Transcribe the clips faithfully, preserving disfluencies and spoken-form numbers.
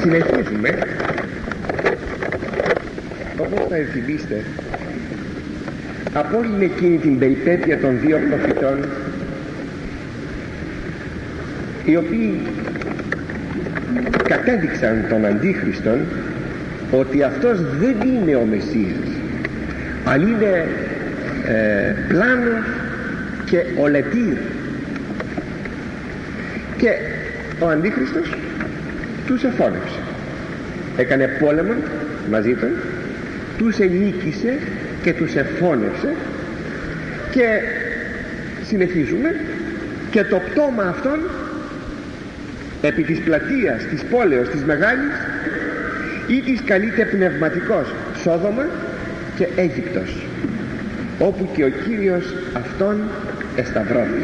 Συνεχίζουμε. Όπως θα ενθυμίστε, από όλη εκείνη την περιπέτεια των δύο προφητών, οι οποίοι κατέδειξαν τον Αντίχριστον ότι αυτός δεν είναι ο Μεσσίας, αλλά είναι ε, πλάνος και ολετήρ, και ο Αντίχριστος τους εφώνευσε, έκανε πόλεμο μαζί των, τους ενίκησε και τους εφώνευσε, και συνεχίζουμε, και το πτώμα αυτόν επί της πλατείας της πόλεως της Μεγάλης ή της καλείται πνευματικός Σόδομα και Αίγυπτος, όπου και ο Κύριος αυτόν εσταυρώθη,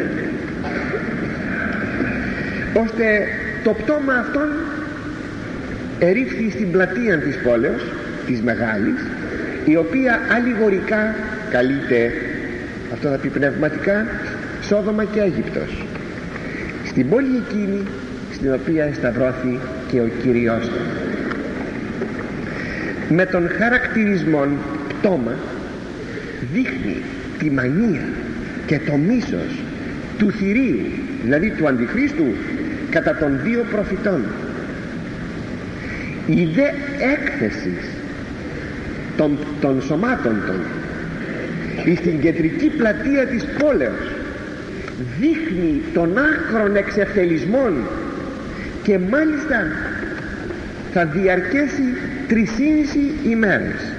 ώστε το πτώμα αυτόν ερήφθη στην πλατεία της πόλεως της Μεγάλης, η οποία αλληγορικά καλείται, αυτό θα πει πνευματικά, Σόδομα και Αίγυπτος, στην πόλη εκείνη στην οποία εσταυρώθη και ο Κύριος του. Με τον χαρακτηρισμό πτώμα δείχνει τη μανία και το μίσος του θηρίου, δηλαδή του Αντιχρίστου, κατά των δύο προφητών. Η δε έκθεση των, των σωμάτων των στην κεντρική πλατεία της πόλεως δείχνει των άκρων εξευθελισμών, και μάλιστα θα διαρκέσει τρισήμισι ημέρες.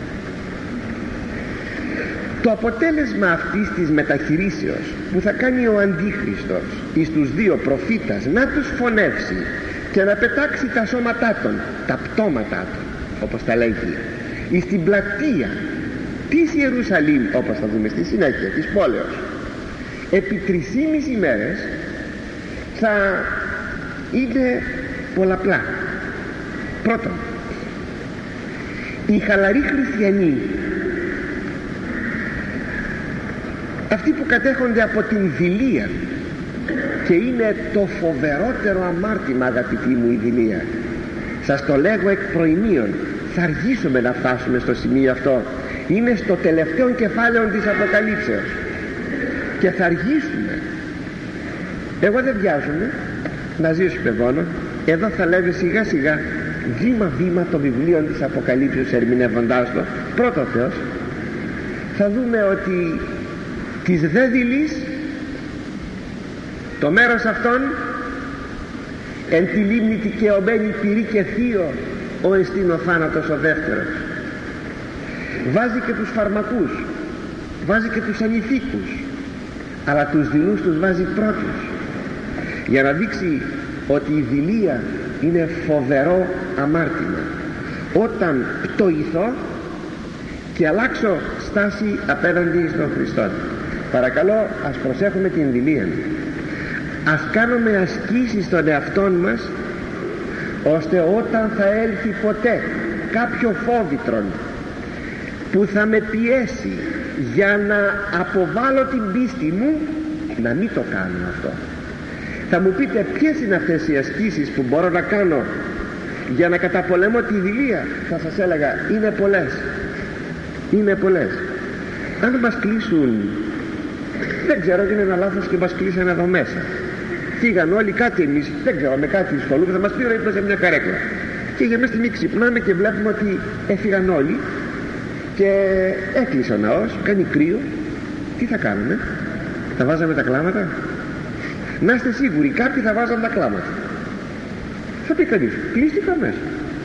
Το αποτέλεσμα αυτής της μεταχειρήσεως που θα κάνει ο Αντίχριστος εις τους δύο προφήτας, να τους φωνεύσει και να πετάξει τα σώματά των, τα πτώματά των, όπως τα λέγει, εις την πλατεία της Ιερουσαλήμ, όπως θα δούμε στη συνέχεια, της πόλεως, επί τρισήμισι ημέρες, θα είναι πολλαπλά. Πρώτον, οι χαλαροί χριστιανοί, αυτοί που κατέχονται από την δειλία, και είναι το φοβερότερο αμάρτημα, αγαπητοί μου, η δειλία, σας το λέγω εκ προημίων, θα αργήσουμε να φτάσουμε στο σημείο αυτό, είναι στο τελευταίο κεφάλαιο της Αποκαλύψεως και θα αργήσουμε. Εγώ δεν βιάζομαι να ζήσουμε μόνο, εδώ θα λέμε σιγά σιγά, βήμα βήμα, το βιβλίο της Αποκαλύψεως, ερμηνεύοντάς το, πρώτο Θεός, θα δούμε ότι της δε δειλής, το μέρος αυτόν, εν τη λίμνη δικαιωμένη πυρή και θείο, ο εστίν ο θάνατος ο δεύτερος. Βάζει και τους φαρμακούς, βάζει και τους ανηθίκους, αλλά τους δειλούς τους βάζει πρώτους, για να δείξει ότι η δειλία είναι φοβερό αμάρτημα. Όταν πτωηθώ και αλλάξω στάση απέναντι στον Χριστό, παρακαλώ, ας προσέχουμε την δειλία, ας κάνουμε ασκήσεις στον εαυτόν μας, ώστε όταν θα έλθει ποτέ κάποιο φόβητρον που θα με πιέσει για να αποβάλω την πίστη μου, να μην το κάνω αυτό. Θα μου πείτε, ποιες είναι αυτές οι ασκήσεις που μπορώ να κάνω για να καταπολέμω τη δειλία? Θα σας έλεγα, είναι πολλές, είναι πολλές. Αν μας κλείσουν, δεν ξέρω, είναι ένα λάθος και μας κλείσανε εδώ μέσα, φύγαν όλοι, κάτι εμείς δεν ξέρω, με κάτι ασχολούμαι, θα μας πει ύπνο σε μια καρέκλα, και για μια στιγμή ξυπνάμε και βλέπουμε ότι έφυγαν όλοι και έκλεισε ο ναός, κάνει κρύο. Τι θα κάνουμε? Θα βάζαμε τα κλάματα? Να είστε σίγουροι, κάποιοι θα βάζαν τα κλάματα. Θα πει κανείς, κλείστηκα μέσα,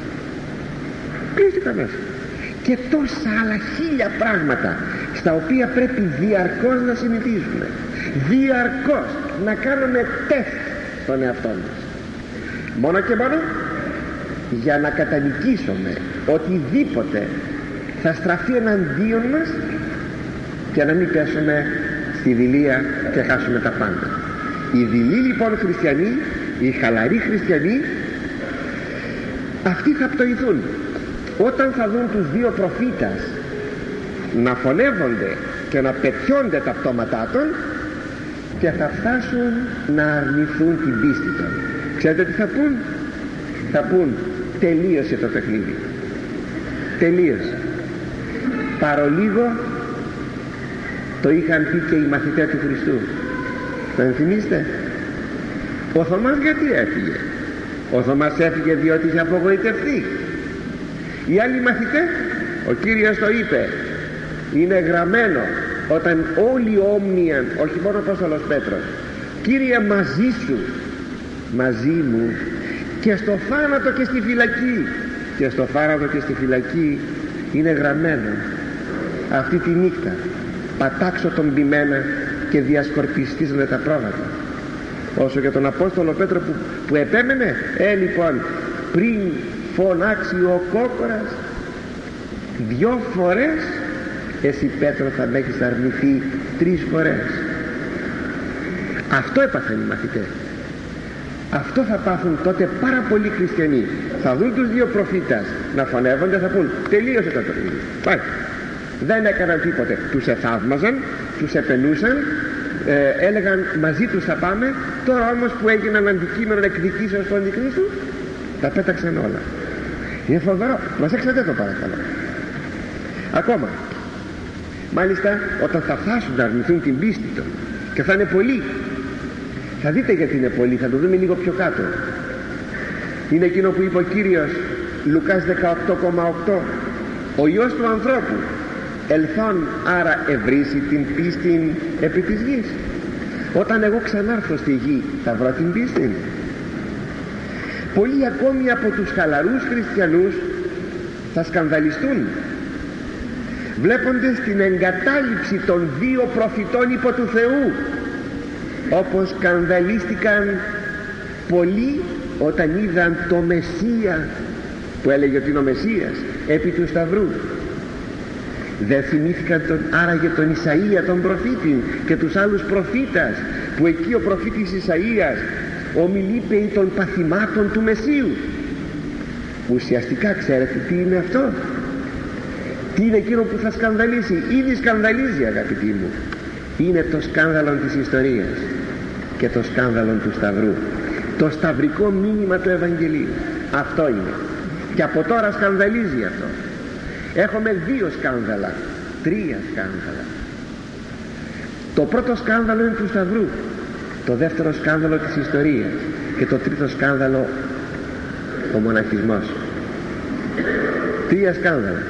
κλείστηκα μέσα. Και τόσα άλλα χίλια πράγματα στα οποία πρέπει διαρκώς να συνηθίζουμε, διαρκώς να κάνουμε τεστ στον εαυτό μας, μόνο και μόνο για να κατανικήσουμε οτιδήποτε θα στραφεί εναντίον μας, και να μην πέσουμε στη δειλία και χάσουμε τα πάντα. Οι δειλοί λοιπόν χριστιανοί, οι χαλαροί χριστιανοί, αυτοί θα πτωηθούν όταν θα δουν τους δύο προφήτας να φωνεύονται και να πετιώνται τα πτώματά των, και θα φτάσουν να αρνηθούν την πίστη των. Ξέρετε τι θα πούν? θα πούν τελείωσε το παιχνίδι, τελείωσε. Παρολίγο το είχαν πει και οι μαθητές του Χριστού. Το ενθυμίστε? Ο Θωμάς γιατί έφυγε? Ο Θωμάς έφυγε διότι είχε απογοητευτεί. Οι άλλοι μαθητές, ο Κύριος το είπε, είναι γραμμένο, όταν όλοι όμνιαν, όχι μόνο ο Απόστολος Πέτρος, Κύριε μαζί σου, μαζί μου, και στο θάνατο και στη φυλακή, και στο θάνατο και στη φυλακή είναι γραμμένο αυτή τη νύχτα πατάξω τον ποιμένα και διασκορπιστείς με τα πρόβατα. Όσο για τον Απόστολο Πέτρο που, που επέμενε, ε λοιπόν πριν φωνάξει ο κόκορας δυο φορές, εσύ Πέτρο θα με έχεις αρνηθεί τρεις φορές. Αυτό έπαθαν οι μαθητές. Αυτό θα πάθουν τότε πάρα πολλοί χριστιανοί. Θα δουν τους δύο προφήτας να φωνεύονται, θα πούν τελείωσε το παιχνίδι, πάει. Δεν έκαναν τίποτε. Τους εθαύμαζαν, τους επενούσαν, ε, έλεγαν μαζί τους θα πάμε. Τώρα όμως που έγιναν αντικείμενο εκδικήσεως του Αντιχρίστου, τα πέταξαν όλα. Είναι φοβερό. Προσέξτε το παρακαλώ. Ακόμα μάλιστα όταν θα φτάσουν να αρνηθούν την πίστη του, και θα είναι πολλοί, θα δείτε γιατί είναι πολλοί, θα το δούμε λίγο πιο κάτω. Είναι εκείνο που είπε ο Κύριος, Λουκάς δεκαοκτώ κόμμα οκτώ, ο Υιός του ανθρώπου ελθόν άρα ευρύσει την πίστη επί της γης. Όταν εγώ ξανάρθω στη γη θα βρω την πίστη? Πολλοί ακόμη από τους χαλαρούς χριστιανούς θα σκανδαλιστούν βλέποντας την εγκατάλειψη των δύο προφητών υπό του Θεού, όπως σκανδαλίστηκαν πολλοί όταν είδαν το Μεσσία που έλεγε ότι είναι ο Μεσσίας επί του Σταυρού. Δεν θυμήθηκαν τον, άραγε τον Ισαΐα τον προφήτη και τους άλλους προφήτας, που εκεί ο προφήτης Ισαΐας ομιλεί περί των παθημάτων του Μεσσίου. Ουσιαστικά ξέρετε τι είναι αυτό? Τι είναι εκείνο που θα σκανδαλίσει? Ήδη σκανδαλίζει, αγαπητοί μου. Είναι το σκάνδαλο της ιστορίας και το σκάνδαλο του Σταυρού, το σταυρικό μήνυμα του Ευαγγελίου. Αυτό είναι, και από τώρα σκανδαλίζει αυτό. Έχουμε δύο σκάνδαλα, τρία σκάνδαλα. Το πρώτο σκάνδαλο είναι του Σταυρού, το δεύτερο σκάνδαλο της ιστορίας, και το τρίτο σκάνδαλο ο μοναχισμός. Τρία σκάνδαλα.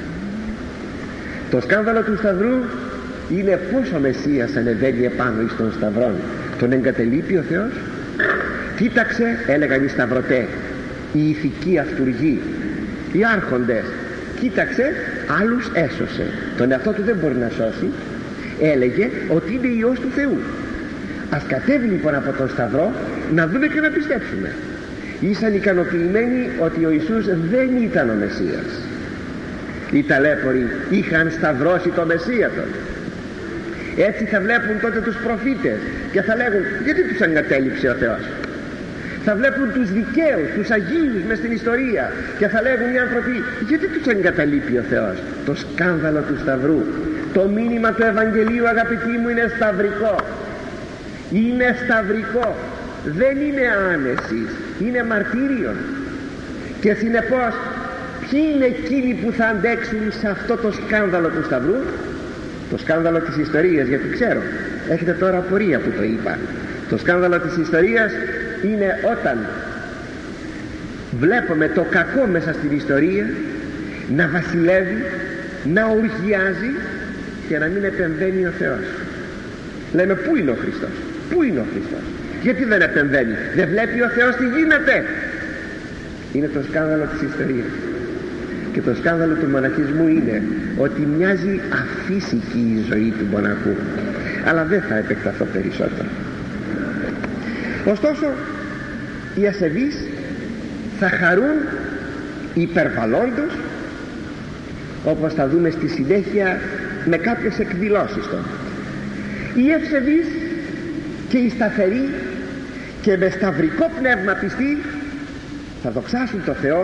Το σκάνδαλο του Σταυρού είναι πως ο Μεσσίας ανεβαίνει επάνω εις των Σταυρών. Τον εγκατελείπει ο Θεός? Κοίταξε, έλεγαν οι Σταυρωτές, οι ηθικοί αυτουργοί, οι άρχοντες, κοίταξε, άλλους έσωσε, τον εαυτό του δεν μπορεί να σώσει. Έλεγε ότι είναι Υιός του Θεού. Ας κατέβει λοιπόν από τον Σταυρό να δούμε και να πιστέψουμε. Ήσαν ικανοποιημένοι ότι ο Ιησούς δεν ήταν ο Μεσσίας. Οι ταλέποροι είχαν σταυρώσει το Μεσσία τον. Έτσι θα βλέπουν τότε τους προφήτες και θα λέγουν γιατί τους εγκατέλειψε ο Θεός? Θα βλέπουν τους δικαίους, τους Αγίους μες στην ιστορία και θα λέγουν οι άνθρωποι γιατί τους εγκαταλείπει ο Θεός? Το σκάνδαλο του Σταυρού. Το μήνυμα του Ευαγγελίου, αγαπητοί μου, είναι σταυρικό. Είναι σταυρικό. Δεν είναι άνεσης, είναι μαρτύριον. Και συνεπώς ποιοι είναι εκείνοι που θα αντέξουν σε αυτό το σκάνδαλο του Σταυρού? Το σκάνδαλο της ιστορίας, γιατί ξέρω έχετε τώρα απορία που το είπα. Το σκάνδαλο της ιστορίας είναι όταν βλέπουμε το κακό μέσα στην ιστορία να βασιλεύει, να οργιάζει και να μην επεμβαίνει ο Θεός. Λέμε πού είναι ο Χριστός? Πού είναι ο Χριστός? Γιατί δεν επεμβαίνει? Δεν βλέπει ο Θεός τι γίνεται? Είναι το σκάνδαλο της ιστορίας. Και το σκάνδαλο του μοναχισμού είναι ότι μοιάζει αφύσικη η ζωή του μοναχού. Αλλά δεν θα επεκταθώ περισσότερο. Ωστόσο οι ασεβείς θα χαρούν υπερβαλλόντως, όπως θα δούμε στη συνέχεια με κάποιες εκδηλώσεις τώρα. Οι ευσεβείς και οι σταθεροί και με σταυρικό πνεύμα πιστοί θα δοξάσουν το Θεό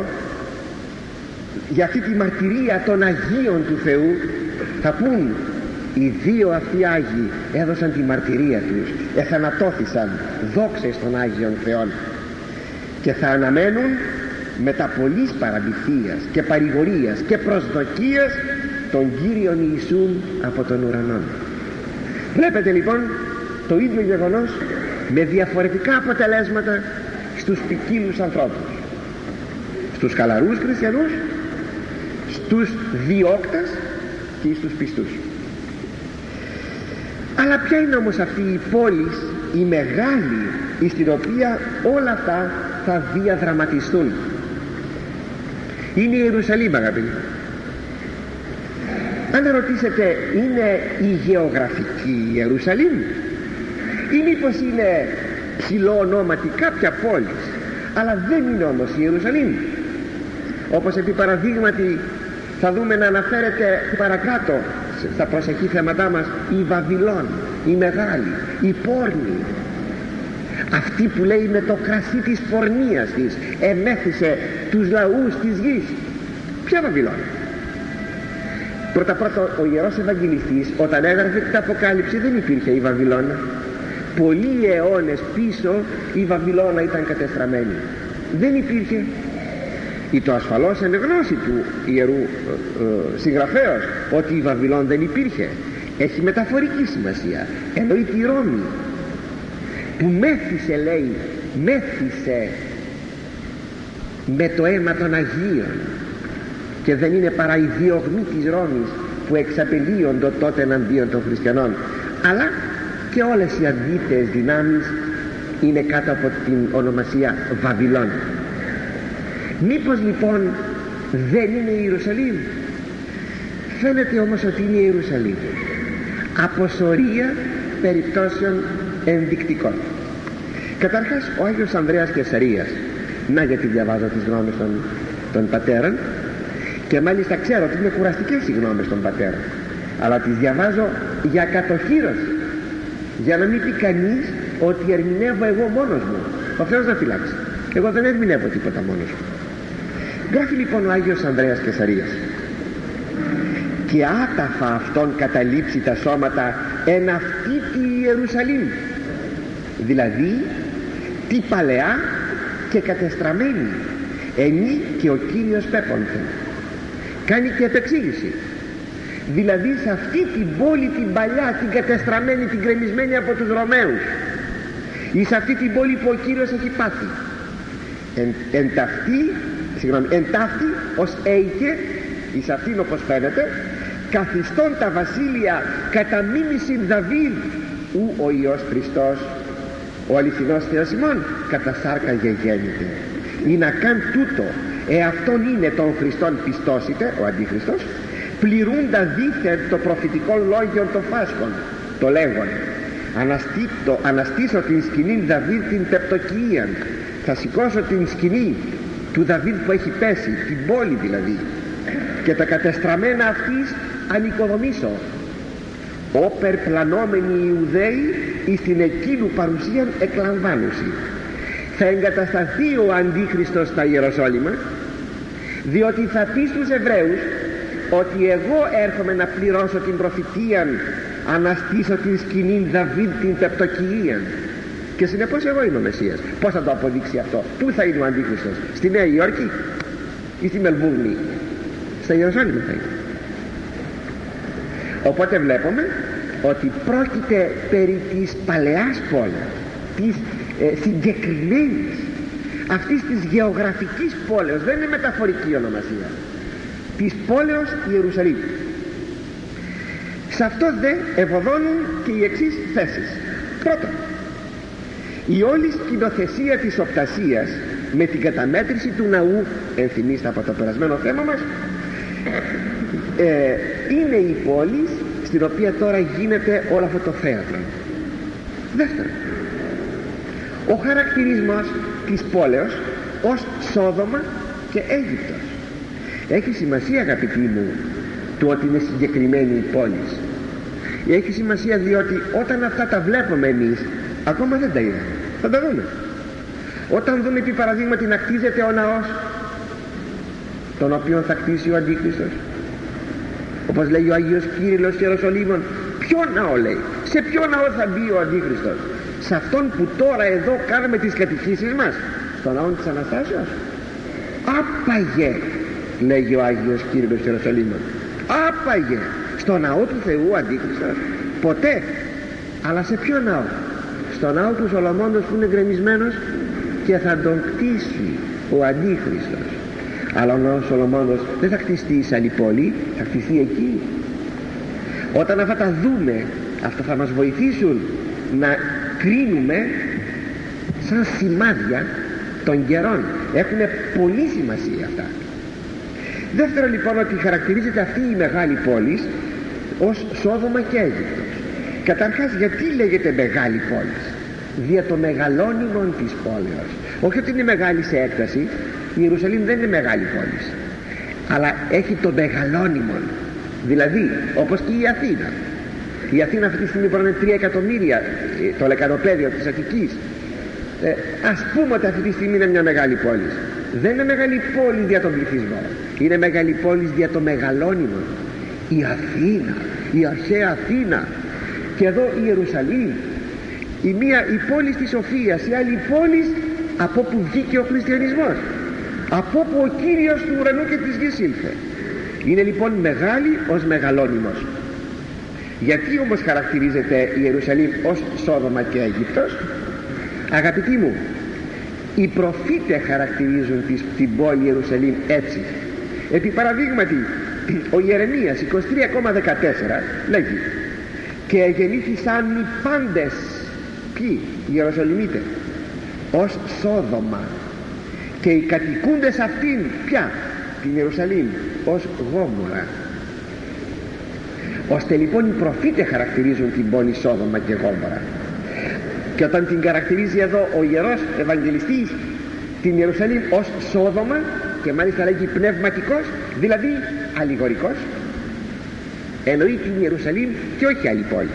για αυτή τη μαρτυρία των Αγίων του Θεού. Θα πούν οι δύο αυτοί Άγιοι έδωσαν τη μαρτυρία τους, εθανατώθησαν, δόξα στον Άγιον Θεόν, και θα αναμένουν με τα πολλής παραμυθίας και παρηγορίας και προσδοκίας τον Κύριον Ιησούν από τον ουρανό. Βλέπετε λοιπόν το ίδιο γεγονός με διαφορετικά αποτελέσματα στους ποικίλους ανθρώπους, στους χαλαρούς χριστιανούς, στους διώκτες και στους πιστούς. Αλλά ποια είναι όμως αυτή η πόλη, η μεγάλη, στην οποία όλα αυτά θα διαδραματιστούν? Είναι η Ιερουσαλήμ, αγαπητοί. Αν ρωτήσετε, είναι η γεωγραφική Ιερουσαλήμ ή μήπως είναι ψηλό ονόματι κάποια πόλη, αλλά δεν είναι όμως η Ιερουσαλήμ? Όπως επί παραδείγματι θα δούμε να αναφέρεται παρακάτω στα προσεχή θέματά μας η Βαβυλών, η μεγάλη, η πόρνη, αυτή που λέει με το κρασί της πορνείας της εμέθησε τους λαούς της γης. Ποια Βαβυλών? Πρώτα πρώτα ο Ιερός Ευαγγελιστής όταν έγραφε την Αποκάλυψη δεν υπήρχε η Βαβυλώνα. Πολλοί αιώνες πίσω η Βαβυλώνα ήταν κατεστραμμένη, δεν υπήρχε. Ή το ασφαλώς εν γνώση του Ιερού ε, ε, συγγραφέως ότι η Βαβυλών δεν υπήρχε. Έχει μεταφορική σημασία. Εννοεί τη Ρώμη που μέθησε, λέει, μέθησε με το αίμα των Αγίων, και δεν είναι παρά οι διωγμοί της Ρώμης που εξαπελύονται τότε εναντίον των χριστιανών, αλλά και όλες οι αντίθετες δυνάμεις είναι κάτω από την ονομασία Βαβυλών. Μήπως λοιπόν δεν είναι η Ιερουσαλήμ? Φαίνεται όμως ότι είναι η Ιερουσαλήμ, από σωρία περιπτώσεων ενδεικτικών. Καταρχάς ο Άγιος Ανδρέας Καισαρίας, να γιατί διαβάζω τις γνώμες των, των πατέρων, και μάλιστα ξέρω ότι είναι κουραστικές οι γνώμες των πατέρων, αλλά τις διαβάζω για κατοχύρωση, για να μην πει κανείς ότι ερμηνεύω εγώ μόνος μου. Ο Θεός να φυλάξει, εγώ δεν ερμηνεύω τίποτα μόνος μου. Γράφει λοιπόν ο Άγιος Ανδρέας Καισαρίας: και άταφα αυτόν καταλήψει τα σώματα εν αυτή τη Ιερουσαλήμ, δηλαδή τι παλαιά και κατεστραμμένη ενή και ο Κύριος πέπονθε. Κάνει και επεξήγηση, δηλαδή σε αυτή την πόλη την παλιά, την κατεστραμμένη, την κρεμισμένη από τους Ρωμαίους, ή σε αυτή την πόλη που ο Κύριος έχει πάθει, εν, εν ταυτή, συγγνώμη, εν ταύτη ως έικε, εις αυτήν όπως φαίνεται, καθιστών τα βασίλεια κατά μίμησιν Δαβίδ, ου ο Υιός Χριστός, ο αληθινός Θεός ημών, κατά σάρκα γεγέννηται. Ή να καν τούτο, εαυτόν είναι τον Χριστόν πιστώσετε, ο Αντίχριστος, πληρούντα δίθεν το προφητικό λόγιο των Φάσκων, το λέγον αναστήτω, αναστήσω την σκηνή Δαβίδ την πεπτοκίαν, θα σηκώσω την σκηνή του Δαβίδ που έχει πέσει, την πόλη δηλαδή, και τα κατεστραμμένα αυτής ανοικοδομήσω, όπερ πλανόμενοι Ιουδαίοι εις την εκείνου παρουσίαν εκλαμβάνουση. Θα εγκατασταθεί ο Αντίχριστος στα Ιεροσόλυμα, διότι θα πει στους Εβραίους ότι εγώ έρχομαι να πληρώσω την προφητείαν, αναστήσω την σκηνή Δαβίδ την πεπτοκιίαν, και συνεπώς εγώ είμαι ο Μεσσίας. Πώς θα το αποδείξει αυτό? Πού θα είναι ο Αντίχριστος? Στη Νέα Υόρκη ή στη Μελβούρνη? Στα Ιεροσόλυμα θα είναι. Οπότε βλέπουμε ότι πρόκειται περί της παλαιάς πόλης, της ε, συγκεκριμένης, αυτής της γεωγραφικής πόλεως, δεν είναι μεταφορική ονομασία, της πόλεως Ιερουσαλήμ. Σε αυτό δε ευωδώνουν και οι εξής θέσεις. Πρώτον, η όλη σκηνοθεσία της οπτασίας με την καταμέτρηση του ναού, ενθυμίστε από το περασμένο θέμα μας, ε, είναι η πόλη στην οποία τώρα γίνεται όλο αυτό το θέατρο. Δεύτερον, ο χαρακτηρισμός της πόλεως ως Σόδομα και Αίγυπτος. Έχει σημασία, αγαπητοί μου, το ότι είναι συγκεκριμένη η πόλη. Έχει σημασία διότι όταν αυτά τα βλέπουμε εμείς, ακόμα δεν τα είδαμε, θα τα δούμε. Όταν δούμε επί παραδείγματι να κτίζεται ο ναός, τον οποίο θα κτίσει ο Αντίχριστος, όπως λέει ο Άγιος Κύριλλος Ιεροσολύμων, ποιο ναό λέει? Σε ποιο ναό θα μπει ο Αντίχριστος? Σε αυτόν που τώρα εδώ κάνουμε τις κατηχήσεις μας, στον ναό της Αναστάσεως? άπαγε, λέγει ο Άγιος Κύριλλος Ιεροσολύμων, άπαγε στο ναό του Θεού ο Αντίχριστος? Ποτέ. Αλλά σε ποιο ναό? Στο ναό του Σολομώντος που είναι γκρεμισμένος και θα τον κτίσει ο Αντίχριστος. Αλλά ο ναός Σολομώντος δεν θα χτιστεί σε άλλη πόλη, θα χτιστεί εκεί. Όταν αυτά τα δούμε, αυτά θα μας βοηθήσουν να κρίνουμε σαν σημάδια των καιρών. Έχουν πολύ σημασία αυτά. Δεύτερο λοιπόν, ότι χαρακτηρίζεται αυτή η μεγάλη πόλη ως Σόδομα και Αίγυπτος. Καταρχάς, γιατί λέγεται μεγάλη πόλη? Δια το μεγαλώνυμον της πόλεως. Όχι ότι είναι μεγάλη σε έκταση, η Ιερουσαλήμ δεν είναι μεγάλη πόλη, αλλά έχει το μεγαλώνυμον. Δηλαδή όπως και η Αθήνα. Η Αθήνα αυτή τη στιγμή μπορεί να είναι τρία εκατομμύρια, το λεκανοπέδιο της Αττικής. ε, Ας πούμε ότι αυτή τη στιγμή είναι μια μεγάλη πόλη. Δεν είναι μεγάλη πόλη δια τον πληθυσμό, είναι μεγάλη πόλη δια το μεγαλώνυμον. Η Αθήνα, η αρχαία Αθήνα. Και εδώ η Ιερουσαλήμ, η μία η πόλη της σοφίας, η άλλη πόλη από που βγήκε ο χριστιανισμός, από που ο Κύριος του ουρανού και της γης ήλθε. Είναι λοιπόν μεγάλη ως μεγαλώνυμος. Γιατί όμως χαρακτηρίζεται η Ιερουσαλήμ ως Σόδομα και Αίγυπτος? Αγαπητοί μου, οι προφήτες χαρακτηρίζουν την πόλη Ιερουσαλήμ έτσι. Επί παραδείγματι, ο Ιερεμίας είκοσι τρία δεκατέσσερα λέγει: και γεννήθησαν οι πάντες, ποιοι? Οι Ιεροσολυμίτες, ως Σόδομα, και οι κατοικούντες αυτήν, ποια? Την Ιερουσαλήμ, ως Γόμορα. Ώστε λοιπόν οι προφήτες χαρακτηρίζουν την πόλη Σόδομα και Γόμορα. Και όταν την χαρακτηρίζει εδώ ο Ιερός Ευαγγελιστής την Ιερουσαλήμ ως Σόδομα, και μάλιστα λέγει πνευματικός, δηλαδή αλληγορικός, εννοεί την Ιερουσαλήμ και όχι άλλη πόλη.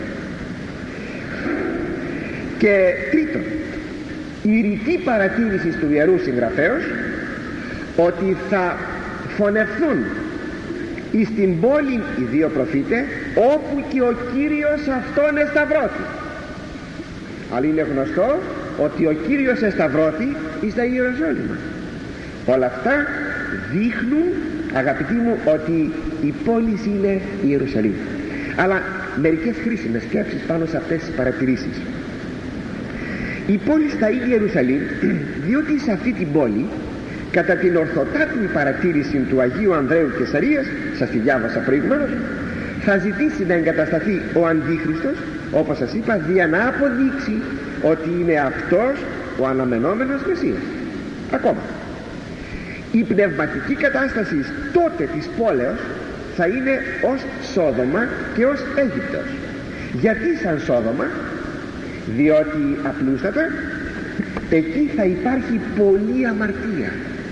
Και τρίτον, η ρητή παρατήρηση του Ιερού Συγγραφέως ότι θα φωνευθούν εις την πόλη οι δύο προφήτες όπου και ο Κύριος αυτόν εσταυρώθη. Αλλά είναι γνωστό ότι ο Κύριος εσταυρώθη εις τα Ιεροσόλυμα. Όλα αυτά δείχνουν, αγαπητοί μου, ότι η πόλη είναι η Ιερουσαλήμ. Αλλά μερικές χρήσιμες σκέψεις πάνω σε αυτές τις παρατηρήσεις. Η πόλη στα ίδια Ιερουσαλήμ, διότι σε αυτή την πόλη, κατά την ορθοτάτιμη παρατήρηση του Αγίου Ανδρέου Κεσαρίας, σας τη διάβασα προηγουμένως, θα ζητήσει να εγκατασταθεί ο Αντίχριστος, όπως σας είπα, για να αποδείξει ότι είναι αυτός ο αναμενόμενος Μεσσίας. Ακόμα, η πνευματική κατάσταση τότε της πόλεως θα είναι ως Σόδομα και ως Αίγυπτος. Γιατί σαν Σόδομα? Διότι απλούστατα εκεί θα υπάρχει πολλή αμαρτία.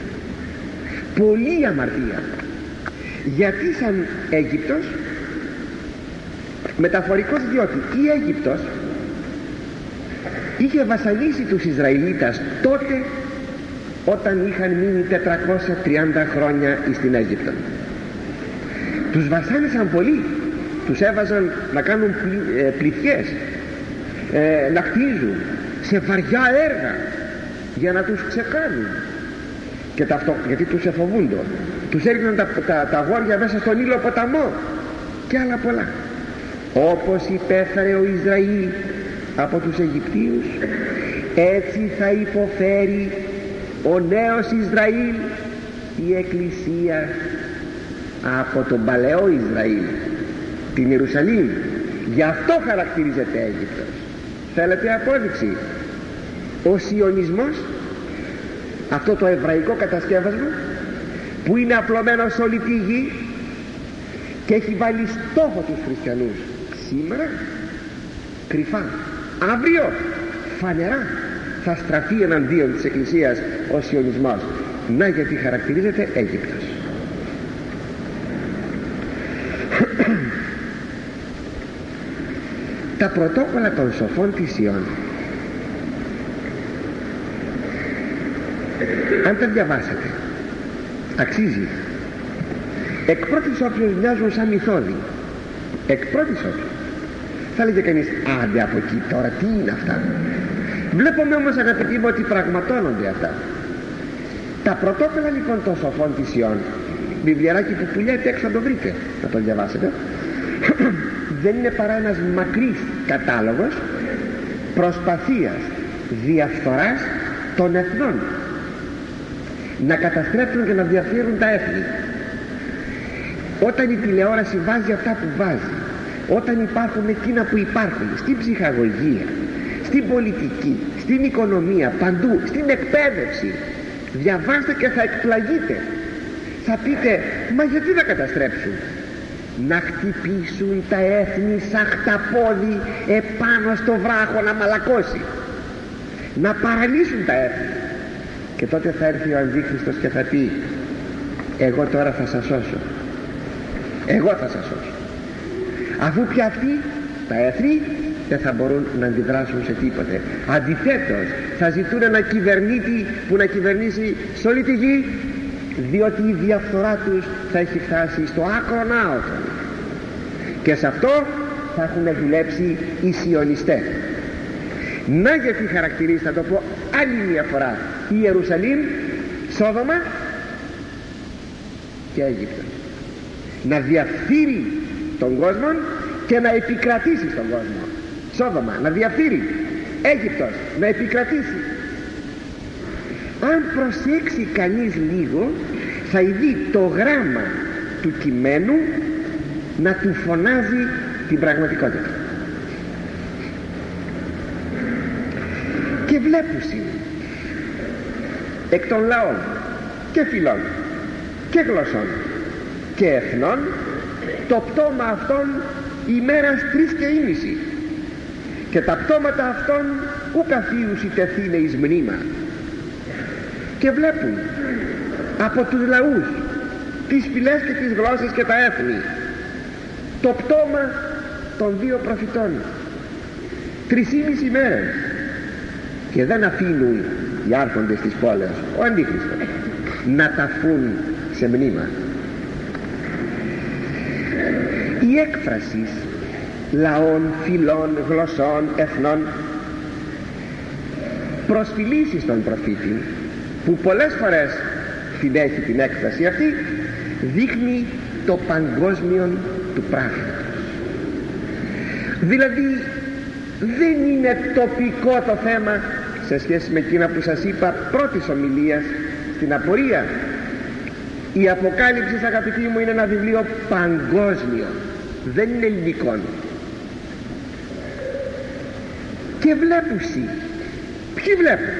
Πολλή αμαρτία. Γιατί σαν Αίγυπτος? Μεταφορικός, διότι η Αίγυπτος είχε βασανίσει τους Ισραηλίτας τότε όταν είχαν μείνει τετρακόσια τριάντα χρόνια στην Αίγυπτο. Τους βασάνισαν πολύ, τους έβαζαν να κάνουν πλη, ε, πληθιές, ε, να χτίζουν σε βαριά έργα για να τους ξεκάνουν, και ταυτό, γιατί τους εφοβούνται. Τους έριχναν τα, τα, τα αγόρια μέσα στον ήλιο ποταμό και άλλα πολλά. Όπως υπέφερε ο Ισραήλ από τους Αιγυπτίους, έτσι θα υποφέρει ο νέος Ισραήλ, η Εκκλησία, από τον παλαιό Ισραήλ, την Ιερουσαλήμ. Γι' αυτό χαρακτηρίζεται Αίγυπτος. Θέλετε απόδειξη? Ο Σιωνισμός, αυτό το εβραϊκό κατασκεύασμα που είναι απλωμένο σε όλη τη γη και έχει βάλει στόχο τους χριστιανούς, σήμερα κρυφά, αύριο φανερά θα στραφεί εναντίον της Εκκλησίας ο Σιωνισμός. Να γιατί χαρακτηρίζεται Αίγυπτος. Τα πρωτόκολλα των σοφών της Ιών, αν τα διαβάσετε, αξίζει. Εκ πρώτης όψεως μοιάζουν σαν μυθώδη. Εκ πρώτης όψεως θα λέγε κανείς, άντε από εκεί τώρα, τι είναι αυτά? Βλέπουμε όμως, αγαπητοί μου, ότι πραγματώνονται αυτά. Τα πρωτόκολλα λοιπόν των σοφών της Ιών, βιβλιαράκι που πουλιέται έξω θα το βρείτε, να το διαβάσετε, δεν είναι παρά ένας μακρύς κατάλογος προσπαθίας διαφθοράς των εθνών να καταστρέψουν και να διαφθείρουν τα έθνη. Όταν η τηλεόραση βάζει αυτά που βάζει, όταν υπάρχουν εκείνα που υπάρχουν στην ψυχαγωγία, στην πολιτική, στην οικονομία, παντού, στην εκπαίδευση, διαβάστε και θα εκπλαγείτε. Θα πείτε, μα γιατί να καταστρέψουν? Να χτυπήσουν τα έθνη σαν χταπόδι επάνω στο βράχο να μαλακώσει, να παραλύσουν τα έθνη. Και τότε θα έρθει ο Αντίχριστος και θα πει, εγώ τώρα θα σας σώσω, εγώ θα σας σώσω. Αφού πια αυτοί τα έθνη δεν θα μπορούν να αντιδράσουν σε τίποτε. Αντιθέτως θα ζητούν ένα κυβερνήτη που να κυβερνήσει σε όλη τη γη, διότι η διαφθορά τους θα έχει φτάσει στο άκρον άωτο. Και σε αυτό θα έχουν δουλέψει οι Σιωνιστές. Να γιατί χαρακτηρίζει, θα το πω άλλη μια φορά, η Ιερουσαλήμ, Σόδομα και Αίγυπτο. Να διαφθείρει τον κόσμο και να επικρατήσει στον κόσμο. Σόδομα να διαφθείρει, Αίγυπτος να επικρατήσει. Αν προσέξει κανείς λίγο, θα δει το γράμμα του κειμένου να του φωνάζει την πραγματικότητα. Και βλέπουσι εκ των λαών και φυλών και γλωσσών και εθνών το πτώμα αυτών ημέρας τρεις και ήμιση, και τα πτώματα αυτών ουκ αφίουσι τεθήνε εις μνήμα. Και βλέπουν από τους λαούς, τις φυλές και τις γλώσσες και τα έθνη το πτώμα των δύο προφητών τρισήμιση ημέρες, και δεν αφήνουν οι άρχοντες της πόλεως, ο Αντίχριστος, να ταφούν σε μνήμα. Η έκφραση λαών, φυλών, γλωσσών, εθνών προσφυλήσει στον προφήτη, που πολλές φορές την έχει την έκφραση αυτή, δείχνει το παγκόσμιο του πράγματος. Δηλαδή δεν είναι τοπικό το θέμα σε σχέση με εκείνα που σας είπα πρώτης ομιλίας στην απορία. Η Αποκάλυψη, αγαπητοί μου, είναι ένα βιβλίο παγκόσμιο, δεν είναι ελληνικό. Και βλέπουσι, ποιοι βλέπουν?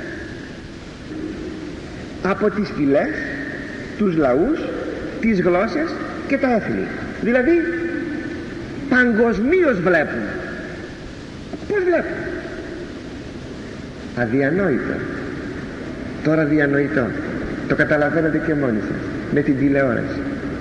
Από τις φυλές, τους λαούς, τις γλώσσες και τα έθνη. Δηλαδή παγκοσμίως βλέπουν. Πώς βλέπουν? Αδιανόητο. Τώρα διανοητό. Το καταλαβαίνετε και μόνοι σας με την τηλεόραση.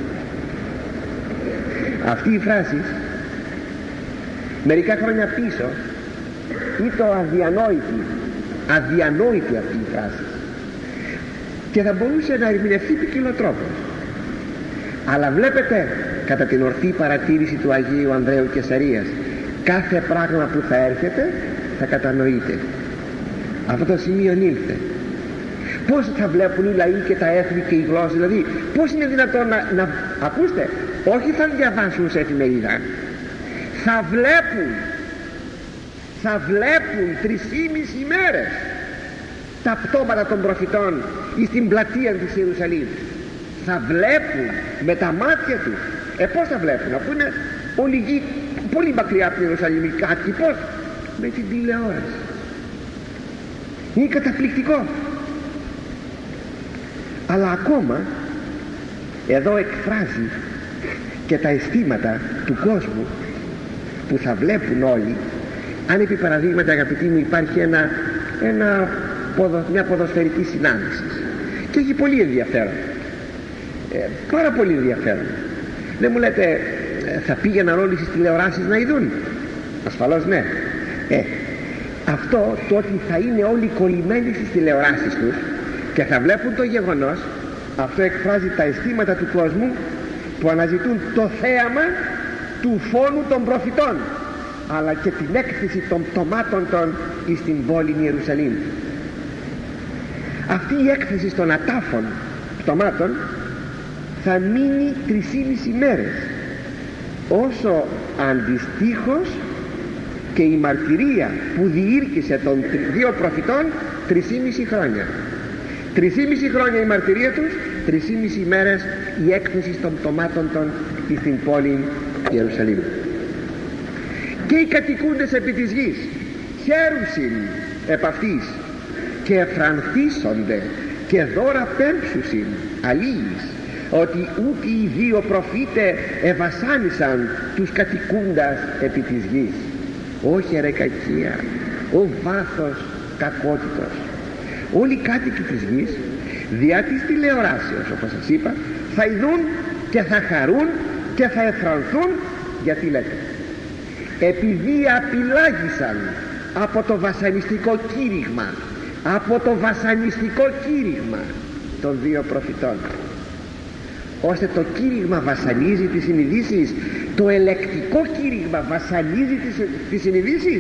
Αυτή η φράση μερικά χρόνια πίσω ήταν αδιανόητη, αδιανόητη αυτή η φράση, και θα μπορούσε να ερμηνευτεί ποικιλοτρόπως. Αλλά βλέπετε, κατά την ορθή παρατήρηση του Αγίου Ανδρέου Κεσαρίας, κάθε πράγμα που θα έρχεται θα κατανοείτε. Αυτό το σημείο ήλθε. Πώς θα βλέπουν οι λαοί και τα έθνη και οι γλώσσες? Δηλαδή πώς είναι δυνατόν να, να ακούστε, όχι θα διαβάσουν σε εφημερίδα, θα βλέπουν, θα βλέπουν τρισήμιση ημέρες τα πτώματα των προφητών εις την πλατεία της Ιερουσαλήμ. Θα βλέπουν με τα μάτια τους. Ε πώς θα βλέπουν, αφού είναι όλη γη πολύ μακριά από την Ιερουσαλήμ κάτοικοι? Πώς? Με την τηλεόραση. Είναι καταπληκτικό. Αλλά ακόμα εδώ εκφράζει και τα αισθήματα του κόσμου που θα βλέπουν όλοι. Αν επί παραδείγματα, αγαπητοί μου, υπάρχει ένα, ένα, μια ποδοσφαιρική συνάντηση και έχει πολύ ενδιαφέρον, ε, πάρα πολύ ενδιαφέρον, δεν μου λέτε ε, θα πήγαιναν όλοι στις τηλεοράσεις να ειδούν? Ασφαλώς ναι. ε, Αυτό το ότι θα είναι όλοι κολλημένοι στις τηλεοράσεις τους και θα βλέπουν το γεγονός, αυτό εκφράζει τα αισθήματα του κόσμου που αναζητούν το θέαμα του φόνου των προφητών, αλλά και την έκθεση των πτωμάτων των εις την πόλη Ιερουσαλήμ. Αυτή η έκθεση των ατάφων πτωμάτων θα μείνει τρισήμιση μέρες, όσο αντιστοίχως και η μαρτυρία που διήρκησε των δύο προφητών τρισήμιση χρόνια. Τρισήμιση χρόνια η μαρτυρία τους, τρισήμιση μέρες η έκθεση των πτωμάτων των στην πόλη Ιερουσαλήμ. Και οι κατοικούντες επί της γης χαίρουσιν επ' αυτής και εφρανθίσονται και δώρα πέμψουσιν αλίης, ότι ούτε οι δύο προφήτε εβασάνισαν τους κατοικούντας επί της γης. Όχι ρε κακία, ο βάθος κακότητος. Όλοι οι κάτοικοι της γης διά της τηλεοράσεως, όπως σας είπα, θα ειδούν και θα χαρούν και θα εφρανθούν. Γιατί λέτε? Επειδή απειλάγησαν από το βασανιστικό κήρυγμα, από το βασανιστικό κήρυγμα των δύο προφητών. Ώστε το κήρυγμα βασανίζει τις συνειδήσεις, το ελεκτικό κήρυγμα βασανίζει τις, τις συνειδήσεις.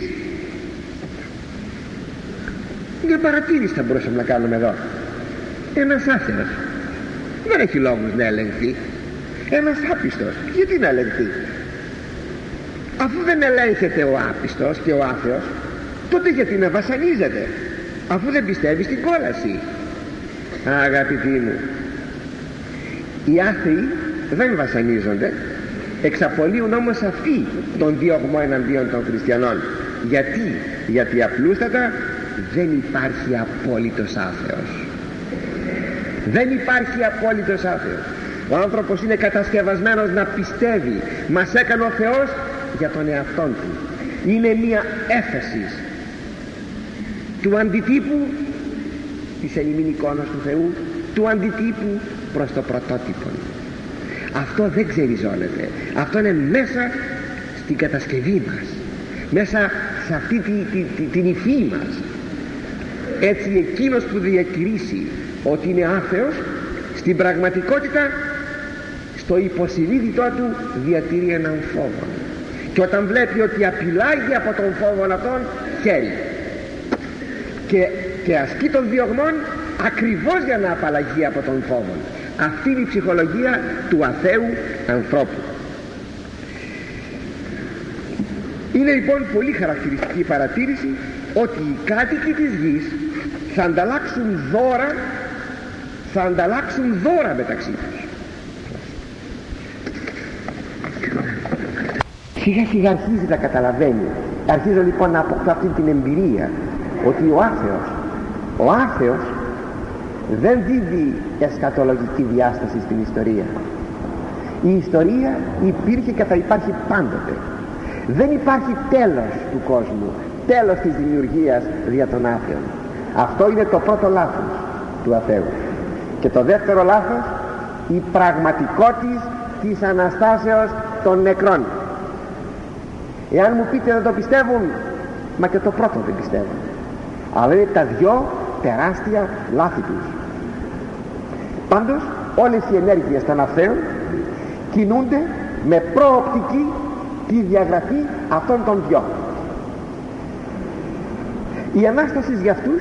Μια παρατήρηση θα μπορούσαμε να κάνουμε εδώ. Ένας άθεος δεν έχει λόγους να ελεγχθεί. Ένας άπιστος γιατί να ελεγχθεί? Αφού δεν ελέγχεται ο άπιστος και ο άθεος, τότε γιατί να βασανίζεται, αφού δεν πιστεύει στην κόλαση? Αγαπητοί μου, οι άθεοι δεν βασανίζονται, εξαπολύουν όμως αυτοί τον διωγμό εναντίον των χριστιανών. Γιατί? Γιατί απλούστατα δεν υπάρχει απόλυτος άθεος. Δεν υπάρχει απόλυτος άθεος. Ο άνθρωπος είναι κατασκευασμένος να πιστεύει. Μας έκανε ο Θεός για τον εαυτόν του. Είναι μία έφεση του αντιτύπου της ελεημήν εικόνας του Θεού, του αντιτύπου προς το πρωτότυπο. Αυτό δεν ξεριζώνεται. Αυτό είναι μέσα στην κατασκευή μας, μέσα σε αυτή τη, τη, τη, την υφή μας. Έτσι εκείνος που διακηρύσει ότι είναι άθεος, στην πραγματικότητα στο υποσυνείδητό του διατηρεί έναν φόβο, και όταν βλέπει ότι απειλάγει από τον φόβο αυτόν, χαίρει και, και ασκεί των διωγμών ακριβώς για να απαλλαγεί από τον φόβο. Αυτή είναι η ψυχολογία του αθέου ανθρώπου. Είναι λοιπόν πολύ χαρακτηριστική η παρατήρηση ότι οι κάτοικοι της γης θα ανταλλάξουν δώρα, θα ανταλλάξουν δώρα μεταξύ τους. Σιγά σιγά αρχίζει να καταλαβαίνει. Αρχίζω λοιπόν να αποκτώ αυτή την εμπειρία ότι ο άθεος, ο άθεος δεν δίδει εσχατολογική διάσταση στην ιστορία. Η ιστορία υπήρχε και θα υπάρχει πάντοτε. Δεν υπάρχει τέλος του κόσμου, τέλος της δημιουργίας δια των άθεων. Αυτό είναι το πρώτο λάθος του αθέου. Και το δεύτερο λάθος, η πραγματικότης της Αναστάσεως των νεκρών. Εάν μου πείτε δεν το πιστεύουν, μα και το πρώτο δεν πιστεύουν. Αλλά είναι τα δυο τεράστια λάθη τους. Πάντως όλες οι ενέργειες των αθέων κινούνται με προοπτική τη διαγραφή αυτών των δυο. Η Ανάσταση για αυτούς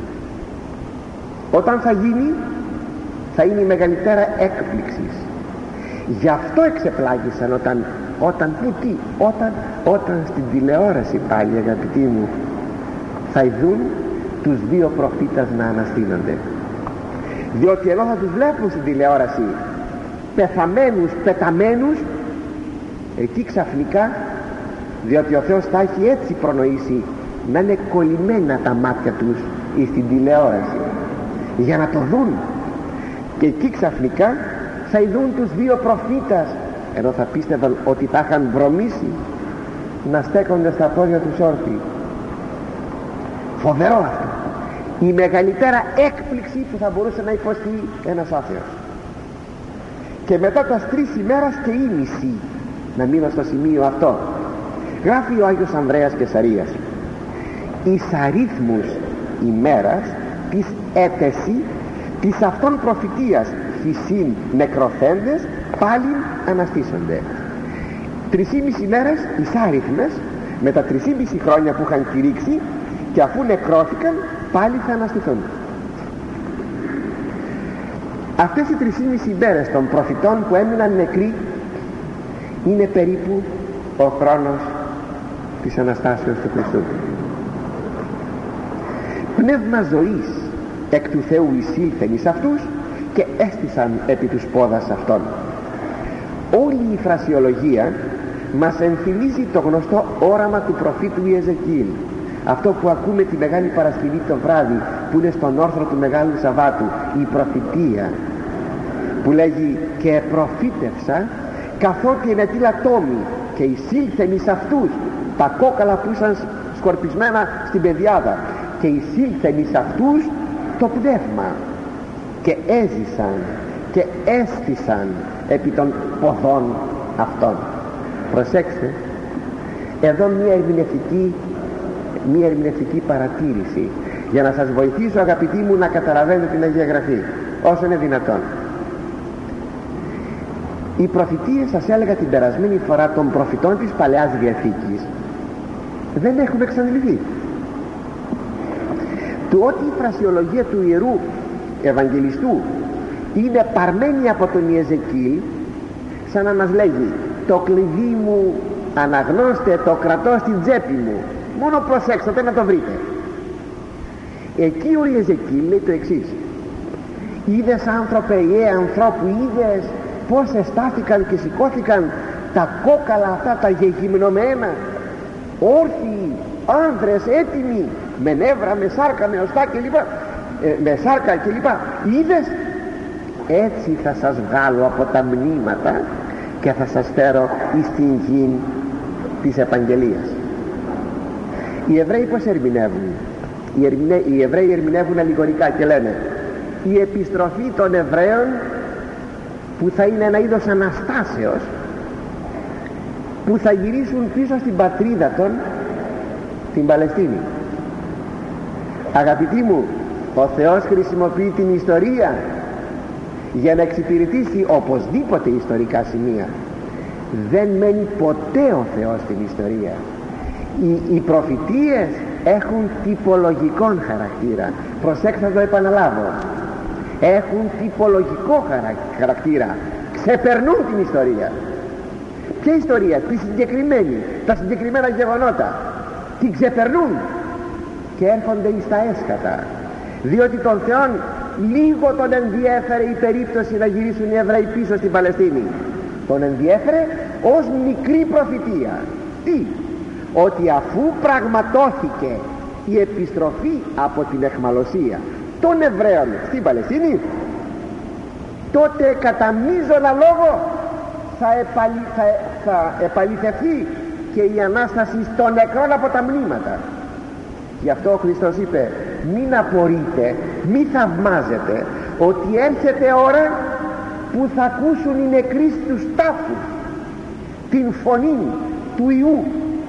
όταν θα γίνει, θα είναι η μεγαλύτερα έκπληξη. Γι' αυτό εξεπλάγησαν όταν όταν που τι, όταν, όταν στην τηλεόραση πάλι, αγαπητοί μου, θα ειδούν τους δύο προφήτες να αναστήνονται. Διότι ενώ θα τους βλέπουν στην τηλεόραση πεθαμένους, πεταμένους, εκεί ξαφνικά, διότι ο Θεός θα έχει έτσι προνοήσει να είναι κολλημένα τα μάτια τους στην τηλεόραση για να το δουν, και εκεί ξαφνικά θα ειδούν τους δύο προφήτες, ενώ θα πίστευαν ότι θα είχαν βρωμήσει, να στέκονται στα πόδια τους όρθιοι. Φοβερό αυτό. Η μεγαλύτερα έκπληξη που θα μπορούσε να υποστεί ένας άθεος. Και μετά τα τρεις ημέρας και ήμιση, να μείνω στο σημείο αυτό, γράφει ο Άγιος Ανδρέας Κεσαρίας: εις αρίθμους ημέρας της έτεση της αυτών προφητείας φυσίν νεκροθέντες πάλι αναστήσονται. Τρισήμιση ημέρες εις άριθμες, με τα τρισήμιση χρόνια που είχαν κηρύξει, και αφού νεκρώθηκαν πάλι θα αναστηθούν. Αυτές οι τρεις ημέρες των προφητών που έμειναν νεκροί είναι περίπου ο χρόνος της Αναστάσεως του Χριστού. Πνεύμα ζωής εκ του Θεού εισήλθεν εις αυτούς και έστησαν επί τους πόδας αυτών. Όλη η φρασιολογία μας ενθυμίζει το γνωστό όραμα του προφήτου Ιεζεκίηλ, αυτό που ακούμε τη Μεγάλη Παρασκευή το βράδυ, που είναι στον όρθρο του Μεγάλου Σαββάτου, η προφητεία, που λέγει «Και προφήτευσα καθότι ενετήλα τόμοι και εισήλθεν εις αυτούς», τα κόκαλα που ήσαν σκορπισμένα στην πεδιάδα, «και εισήλθεν εις αυτούς το πνεύμα και έζησαν και έστησαν επί των ποδών αυτών». Προσέξτε, εδώ μια ερμηνευτική, μια ερμηνευτική παρατήρηση για να σας βοηθήσω, αγαπητοί μου, να καταλαβαίνετε την Αγία Γραφή όσο είναι δυνατόν. Οι προφητείες, σας έλεγα την περασμένη φορά, των προφητών της Παλαιάς Διαθήκης δεν έχουν εξαντληθεί. Του ότι η φρασιολογία του Ιερού Ευαγγελιστού είναι παρμένη από τον Ιεζεκίηλ, σαν να μας λέγει «Το κλειδί μου αναγνώστε, το κρατώ στην τσέπη μου, μόνο προσέξτε να το βρείτε». Εκεί ο Ιεζεκίηλ λέει το εξής: «Είδες, άνθρωπε, ιε ανθρώπου, είδες πως εστάθηκαν και σηκώθηκαν τα κόκαλα αυτά τα γεγυμνωμένα, όρθιοι άνδρες έτοιμοι, με νεύρα, με σάρκα, με οστά κλπ, ε, με σάρκα κλπ. Είδες, έτσι θα σας βγάλω από τα μνήματα και θα σας φέρω εις την γη της επαγγελίας». Οι Εβραίοι πως ερμηνεύουν? Οι, ερμηνε... οι Εβραίοι ερμηνεύουν αλληγορικά και λένε η επιστροφή των Εβραίων, που θα είναι ένα είδος Αναστάσεως, που θα γυρίσουν πίσω στην πατρίδα των, την Παλαιστίνη. Αγαπητοί μου, ο Θεός χρησιμοποιεί την ιστορία για να εξυπηρετήσει οπωσδήποτε ιστορικά σημεία. Δεν μένει ποτέ ο Θεός στην ιστορία. Οι, οι προφητείες έχουν τυπολογικόν χαρακτήρα. Προσέξτε, θα το επαναλάβω. Έχουν τυπολογικό χαρακτήρα. Ξεπερνούν την ιστορία. Ποια ιστορία? Τη συγκεκριμένη, τα συγκεκριμένα γεγονότα. Την ξεπερνούν και έρχονται εις τα έσκατα. Διότι τον Θεόν λίγο τον ενδιέφερε η περίπτωση να γυρίσουν οι Εβραίοι πίσω στην Παλαιστίνη. Τον ενδιέφερε ως μικρή προφητεία. Τι? Ότι αφού πραγματώθηκε η επιστροφή από την αιχμαλωσία των Εβραίων στην Παλαιστίνη, τότε κατά μείζωνα λόγο θα, επαλη, θα, θα επαληθευτεί και η Ανάσταση των νεκρών από τα μνήματα. Γι' αυτό ο Χριστός είπε μην απορείτε, μην θαυμάζετε, ότι έρχεται ώρα που θα ακούσουν οι νεκροί στους τάφους την φωνή του Ιού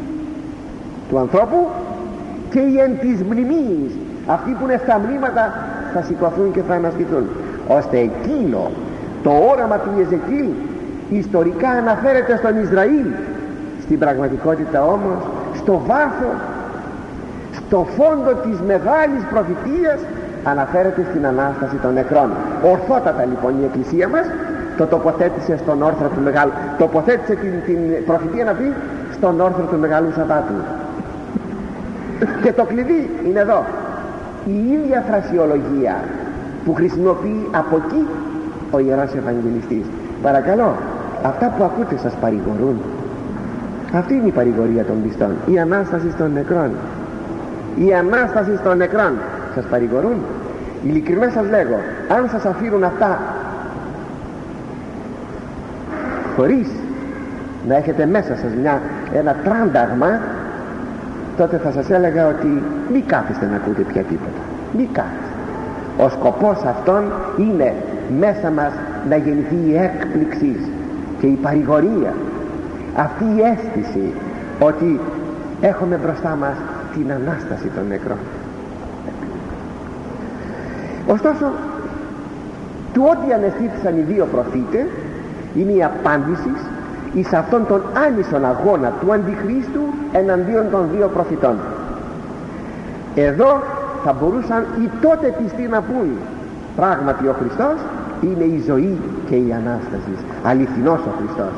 του ανθρώπου, και οι εν της μνημείας, αυτοί που είναι στα μνήματα, θα σηκωθούν και θα αναστηθούν. Ώστε εκείνο το όραμα του Ιεζεκίηλ ιστορικά αναφέρεται στον Ισραήλ, στην πραγματικότητα όμως στο βάθος, στο φόντο της μεγάλης προφητείας αναφέρεται στην Ανάσταση των νεκρών. Ορθότατα λοιπόν η Εκκλησία μας το τοποθέτησε στον όρθρο του Μεγάλου, τοποθέτησε την, την προφητεία να πει στον όρθρο του Μεγάλου Σαββάτου. Και το κλειδί είναι εδώ, η ίδια φρασιολογία που χρησιμοποιεί από εκεί ο Ιερός Ευαγγελιστής. Παρακαλώ, αυτά που ακούτε σας παρηγορούν? Αυτή είναι η παρηγορία των πιστών, η Ανάσταση των νεκρών. Η Ανάσταση των νεκρών σας παρηγορούν? Ειλικρινά σας λέγω, αν σας αφήνουν αυτά χωρίς να έχετε μέσα σας μια, ένα τράνταγμα, τότε θα σας έλεγα ότι μη κάθεστε να ακούτε πια τίποτα. Μη κάθεστε. Ο σκοπός αυτόν είναι μέσα μας να γεννηθεί η έκπληξη και η παρηγορία, αυτή η αίσθηση ότι έχουμε μπροστά μας την Ανάσταση των νεκρών. Ωστόσο, του ότι ανεστήθησαν οι δύο προφήτες είναι η απάντηση εις αυτόν τον άνισον αγώνα του Αντιχρίστου εναντίον των δύο προφητών. Εδώ θα μπορούσαν οι τότε πιστοί να πούν πράγματι ο Χριστός είναι η ζωή και η Ανάσταση, αληθινός ο Χριστός.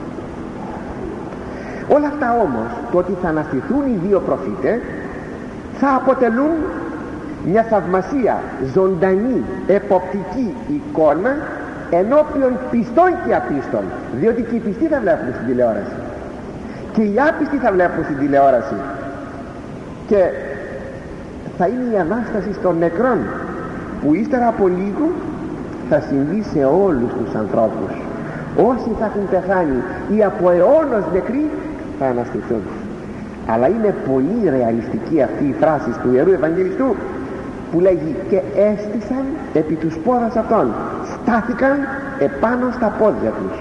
Όλα αυτά όμως, το ότι θα αναστηθούν οι δύο προφήτες, θα αποτελούν μια θαυμασία, ζωντανή, εποπτική εικόνα ενώπιον πιστών και απίστων, διότι και οι πιστοί θα βλέπουν στην τηλεόραση και οι άπιστοι θα βλέπουν στην τηλεόραση, και θα είναι η Ανάσταση των νεκρών, που ύστερα από λίγο θα συμβεί σε όλους τους ανθρώπους. Όσοι θα έχουν πεθάνει ή από αιώνος νεκροί θα αναστηθούν. Αλλά είναι πολύ ρεαλιστική αυτή η φράση του Ιερού Ευαγγελιστού, που λέγει και έστησαν επί τους πόδας αυτών, στάθηκαν επάνω στα πόδια τους.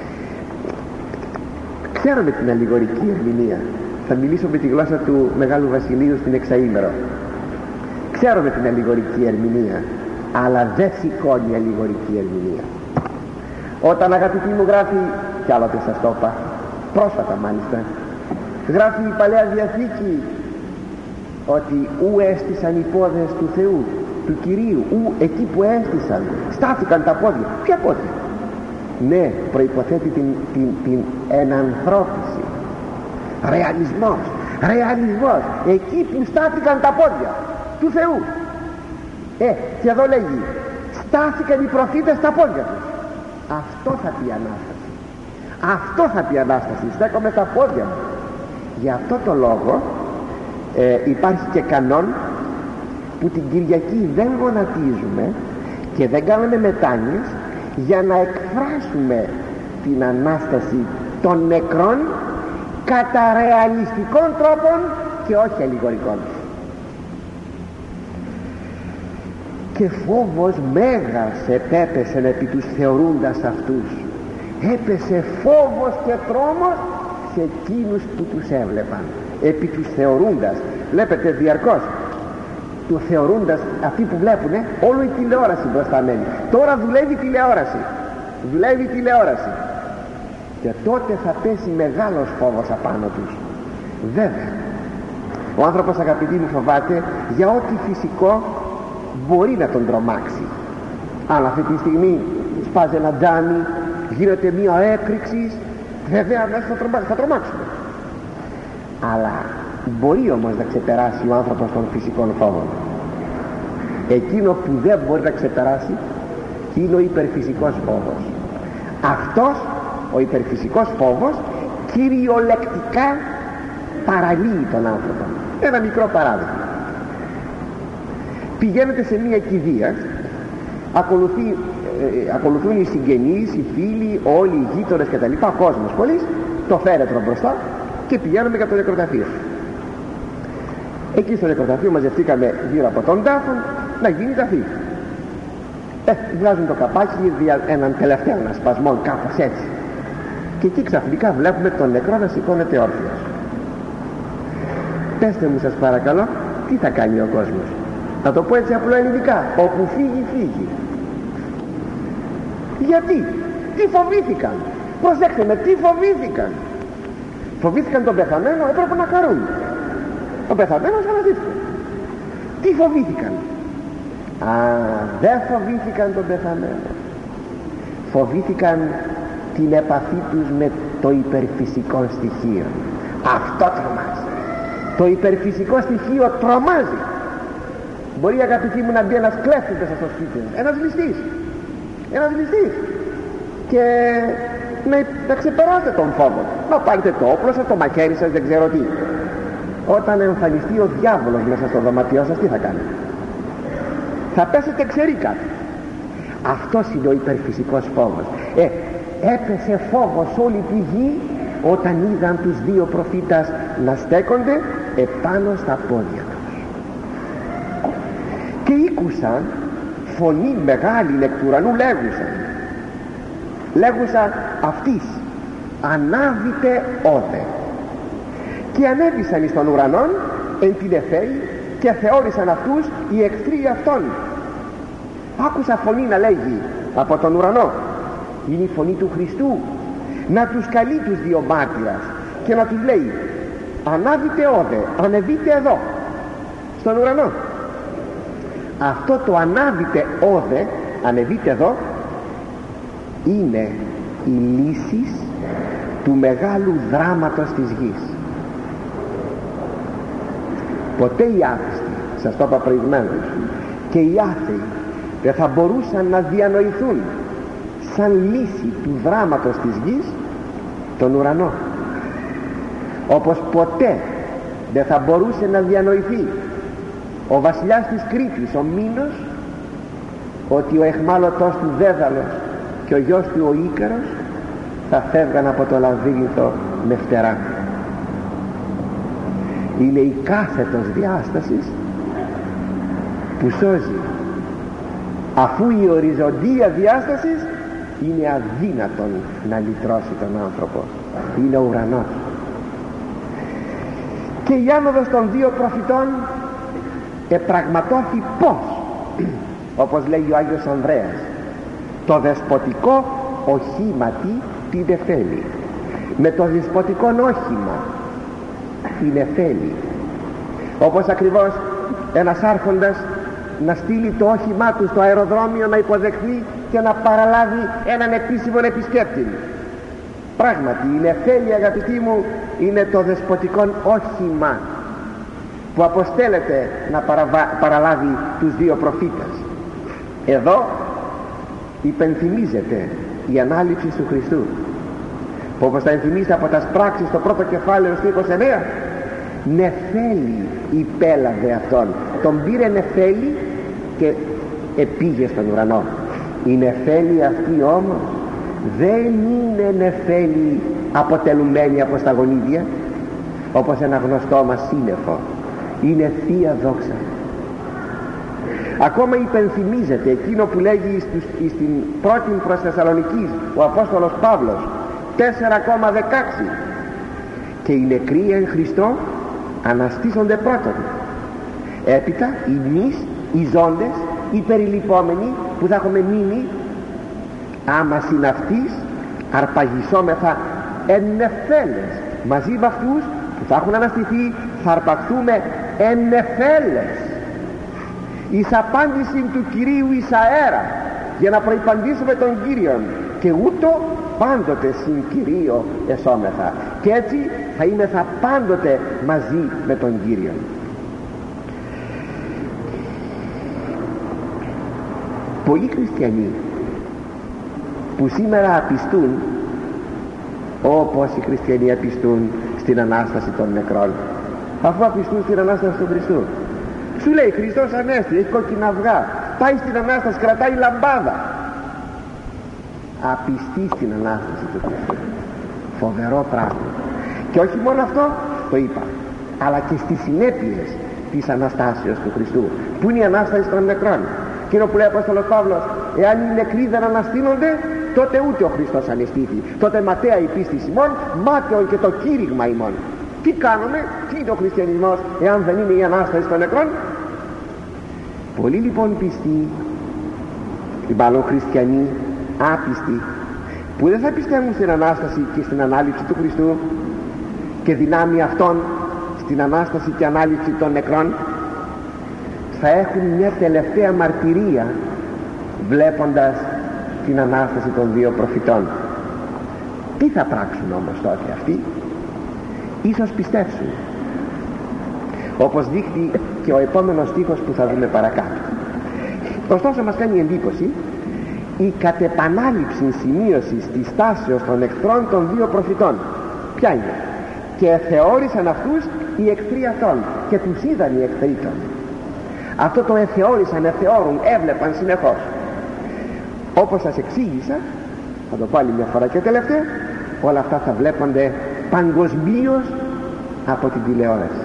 Ξέρουμε την αλληγορική ερμηνεία. Θα μιλήσω με τη γλώσσα του Μεγάλου Βασιλείου στην εξαήμερο. Ξέρουμε την αλληγορική ερμηνεία, αλλά δεν σηκώνει αλληγορική ερμηνεία. Όταν, αγαπητοί μου, γράφει, κι άλλοτε σας το είπα, πρόσφατα μάλιστα, γράφει η Παλαιά Διαθήκη ότι ου έστησαν οι πόδες του Θεού, του Κυρίου, ου εκεί που έστησαν στάθηκαν τα πόδια. Ποια πόδια? Ναι, προϋποθέτει την, την, την ενανθρώπιση, ρεαλισμός, ρεαλισμός, εκεί που στάθηκαν τα πόδια του Θεού. Ε, και εδώ λέγει, στάθηκαν οι προφήτες στα πόδια τους. Αυτό θα πει Ανάσταση. Αυτό θα πει Ανάσταση. Στέκομαι στα πόδια μου. Για αυτό το λόγο ε, υπάρχει και κανόν που την Κυριακή δεν γονατίζουμε και δεν κάνουμε μετάνοιες, για να εκφράσουμε την Ανάσταση των νεκρών κατά ρεαλιστικών τρόπων και όχι αλληγορικών. Και φόβος μέγας επέπεσε επί τους θεωρούντας αυτούς. Έπεσε φόβος και τρόμος σε εκείνους που τους έβλεπαν. Επί τους θεωρούντας, βλέπετε διαρκώς του θεωρούντας, αυτοί που βλέπουνε όλο η τηλεόραση μπροστά μένει. Τώρα δουλεύει τηλεόραση, δουλεύει τηλεόραση, και τότε θα πέσει μεγάλος φόβος απάνω τους. Βέβαια ο άνθρωπος, αγαπητοί μου, φοβάται για ό,τι φυσικό μπορεί να τον τρομάξει. Αν αυτή τη στιγμή σπάζει ένα τζάμι, γίνεται μία έκρηξη, βέβαια μέσα θα, τρομα... θα τρομάξουμε. Αλλά μπορεί όμως να ξεπεράσει ο άνθρωπος των φυσικών φόβων. Εκείνο που δεν μπορεί να ξεπεράσει είναι ο υπερφυσικός φόβος. Αυτός ο υπερφυσικός φόβος κυριολεκτικά παραλύει τον άνθρωπο. Ένα μικρό παράδειγμα. Πηγαίνετε σε μια κηδεία, ακολουθεί, ε, ακολουθούν οι συγγενείς, οι φίλοι, όλοι οι γείτονες κτλ. Ο κόσμος πολύς, το φέρετρο μπροστά, και πηγαίνουμε για το νεκροταφείο. Εκεί στο νεκροταφείο μαζευτήκαμε γύρω από τον τάφο να γίνει ταφή. Ε, βγάζουν το καπάκι δια έναν τελευταίο ανασπασμό, κάπως έτσι. Και εκεί ξαφνικά βλέπουμε τον νεκρό να σηκώνεται όρθιος. Πέστε μου σας παρακαλώ, τι θα κάνει ο κόσμος? Να το πω έτσι απλό ελληνικά, όπου φύγει φύγει. Γιατί? Τι φοβήθηκαν? Προσέξτε με, τι φοβήθηκαν? Φοβήθηκαν τον πεθαμένο? Έπρεπε να χαρούν. Ο πεθαμένος αναζήθηκε. Τι φοβήθηκαν? Α, δεν φοβήθηκαν τον πεθαμένο. Φοβήθηκαν την επαφή τους με το υπερφυσικό στοιχείο. Αυτό τρομάζει. Το υπερφυσικό στοιχείο τρομάζει. Μπορεί, αγαπητοί μου, να μπει ένας κλέφτης μέσα στο σπίτι, ένας ληστής, ένας ληστής, και να, να ξεπεράσετε τον φόβο, να πάρετε το όπλο σας, το μαχαίρι σας, δεν ξέρω τι. Όταν εμφανιστεί ο διάβολος μέσα στο δωματιό σας, τι θα κάνετε? Θα πέσετε ξερίκα. Αυτός είναι ο υπερφυσικός φόβος. Ε, έπεσε φόβος όλη τη γη όταν είδαν τους δύο προφήτας να στέκονται επάνω στα πόδια τους. Και ήκουσαν φωνή μεγάλη εκ του ουρανού, λέγουσαν λέγουσαν αυτής, ανάβητε όδε. Και ανέβησαν εις τον ουρανόν εν την εφαίη, και θεώρησαν αυτούς οι εχθροί αυτών. Άκουσα φωνή να λέγει από τον ουρανό, είναι η φωνή του Χριστού, να τους καλεί τους δύο μάρτυρας και να τους λέει, ανάβητε όδε, ανεβείτε εδώ στον ουρανό. Αυτό το ανάβητε όδε, ανεβείτε εδώ, είναι η λύση του μεγάλου δράματος της γης. Ποτέ οι άθιστοι, σας το είπα προηγουμένως, και οι άθεοι δεν θα μπορούσαν να διανοηθούν σαν λύση του δράματος της γης τον ουρανό, όπως ποτέ δεν θα μπορούσε να διανοηθεί ο βασιλιάς της Κρήτης, ο Μήνος, ότι ο εχμάλωτός του Δέδαλος και ο γιος του ο Ίκαρος θα φεύγαν από το λαβύρινθο με φτερά. Είναι η κάθετος διάστασης που σώζει, αφού η οριζοντία διάσταση είναι αδύνατον να λυτρώσει τον άνθρωπο. Είναι ο ουρανός. Και η άνοδος των δύο προφητών επραγματώθη πως, όπως λέει ο Άγιος Ανδρέας, το δεσποτικό οχήματι την εφέλει. Με το δεσποτικό όχημα την εφέλει, όπως ακριβώς ένας άρχοντας να στείλει το όχημά του στο αεροδρόμιο να υποδεχθεί και να παραλάβει έναν επίσημο επισκέπτη. Πράγματι η νεφέλη, αγαπητοί μου, είναι το δεσποτικό όχημα που αποστέλλεται να παραβα... παραλάβει τους δύο προφήτες. Εδώ υπενθυμίζεται η ανάληψη του Χριστού, που όπως θα ενθυμίσετε από τα πράξεις στο πρώτο κεφάλαιο στο είκοσι εννέα, νεφέλη υπέλαβε αυτόν, τον πήρε νεφέλη και επήγε στον ουρανό. Η νεφέλη αυτή όμως δεν είναι νεφέλη αποτελουμένη από σταγονίδια, όπως ένα γνωστό μας σύννεφο. Είναι Θεία Δόξα. Ακόμα υπενθυμίζεται εκείνο που λέγει στους, στην πρώτη προς Θεσσαλονικής ο Απόστολος Παύλος τέσσερα δεκαέξι, και οι νεκροί εν Χριστώ αναστήσονται πρώτον, έπειτα εμείς οι ζώντες, οι περιλυπόμενοι που θα έχουμε μείνει, άμα συναυτείς αρπαγισόμεθα εν νεφέλες μαζί με αυτούς που θα έχουν αναστηθεί, θα αρπαχθούμε εν νεφέλες εις απάντηση του Κυρίου εις αέρα, για να προϋπαντήσουμε τον Κύριον, και ούτω πάντοτε συν Κυρίο εσώμεθα, και έτσι θα είμεθα πάντοτε μαζί με τον Κύριον. Πολλοί χριστιανοί που σήμερα απιστούν, όπως οι χριστιανοί απιστούν στην Ανάσταση των νεκρών, αφού απιστούν στην Ανάσταση του Χριστού, σου λέει Χριστός Ανέστη, έχει κόκκινα αυγά, πάει στην Ανάσταση, κρατάει λαμπάδα. Απιστεί στην Ανάσταση του Χριστού. Φοβερό πράγμα. Και όχι μόνο αυτό, το είπα, αλλά και στις συνέπειες της Αναστάσεως του Χριστού, που είναι η Ανάσταση των νεκρών. Εκείνο που λέει ο Απόστολος Παύλος, εάν οι νεκροί δεν αναστήνονται, τότε ούτε ο Χριστός ανεστήθη. Τότε ματαία η πίστη ημών, μάταιον και το κήρυγμα ημών. Τι κάνουμε, τι είναι ο χριστιανισμός, εάν δεν είναι η Ανάσταση των νεκρών? Πολλοί λοιπόν πιστοί, μάλλον χριστιανοί άπιστοι, που δεν θα πιστεύουν στην Ανάσταση και στην Ανάληψη του Χριστού και δυνάμει αυτών στην Ανάσταση και Ανάληψη των νεκρών, θα έχουν μια τελευταία μαρτυρία βλέποντας την Ανάσταση των δύο προφητών. Τι θα πράξουν όμως τότε αυτοί? Ίσως πιστέψουν, όπως δείχνει και ο επόμενος στίχος που θα δούμε παρακάτω. Ωστόσο μας κάνει εντύπωση η κατ' επανάληψη σημείωση της τάσεως των εχθρών των δύο προφητών. Ποια είναι? Και θεώρησαν αυτούς οι εχθροί αυτών, και τους είδαν οι εχθροί των. Αυτό το εθεώρησαν, εθεώρουν, έβλεπαν συνεχώς. Όπως σας εξήγησα, θα το πάλι μια φορά και τελευταία, όλα αυτά θα βλέπονται παγκοσμίως από την τηλεόραση.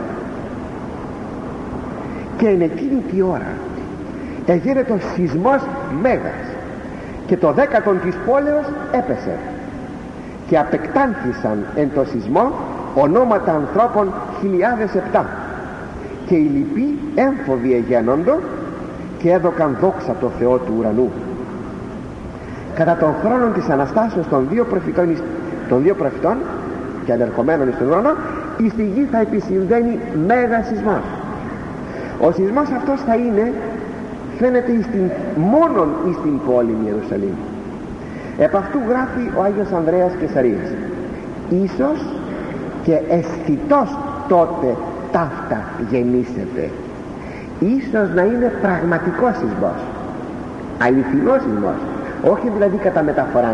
Και εν εκείνη τη ώρα έγινε ο σεισμός μέγας, και το δέκατον της πόλεως έπεσε, και απεκτάνθησαν εν το σεισμό ονόματα ανθρώπων χιλιάδες επτά, και οι λοιποί έμφοβοι εγένοντο και έδωκαν δόξα το Θεό του ουρανού. Κατά τον χρόνο της Αναστάσεως των δύο προφητών, των δύο προφητών και ανερχομένων στον ουρανό, η στη γη θα επισυμβαίνει μέγα σεισμός. Ο σεισμός αυτός θα είναι, φαίνεται, στην, μόνον εις την πόλη Ιερουσαλήμ. Επ' αυτού γράφει ο Άγιος Ανδρέας Κεσαρίας: ίσως και αισθητός τότε ταύτα γεννήσετε. Ίσως να είναι πραγματικός σεισμός, αληθινός σεισμός, όχι δηλαδή κατά μεταφορά.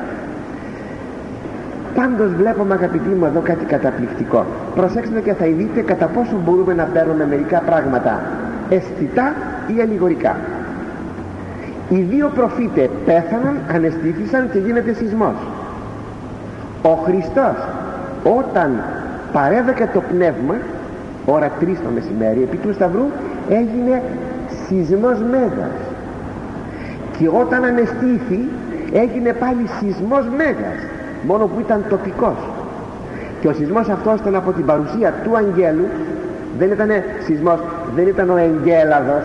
Πάντως βλέπουμε, αγαπητοί μου, εδώ κάτι καταπληκτικό. Προσέξτε και θα δείτε κατά πόσο μπορούμε να παίρνουμε μερικά πράγματα αισθητά ή αλληγορικά. Οι δύο προφήτες πέθαναν, ανεστήθησαν και γίνεται σεισμός. Ο Χριστός όταν παρέδεκε το πνεύμα, ώρα τρεις το μεσημέρι, επί του Σταυρού, έγινε σεισμός μέγας. Και όταν ανεστήθη έγινε πάλι σεισμός μέγας, μόνο που ήταν τοπικός. Και ο σεισμός αυτός ήταν από την παρουσία του αγγέλου. Δεν ήταν σεισμός, δεν ήταν ο Εγγέλαδος,